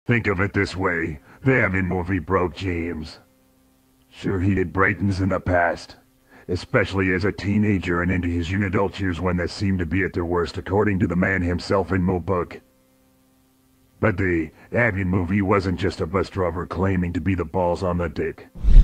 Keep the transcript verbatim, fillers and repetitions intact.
Think of it this way, the Evan movie broke James. Sure, he did Brayton's in the past, especially as a teenager and into his young adult years when they seemed to be at their worst according to the man himself in Mo book. But the Avian movie wasn't just a bus driver claiming to be the balls on the dick.